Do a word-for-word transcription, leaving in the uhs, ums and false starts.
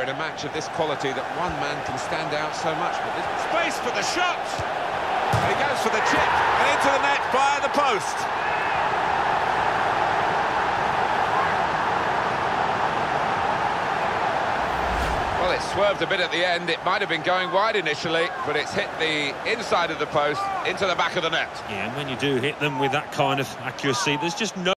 in a match of this quality that one man can stand out so much. But this space for the shot. And he goes for the chip and into the net via the post. Well, it swerved a bit at the end. It might have been going wide initially, but it's hit the inside of the post into the back of the net. Yeah, and when you do hit them with that kind of accuracy, there's just no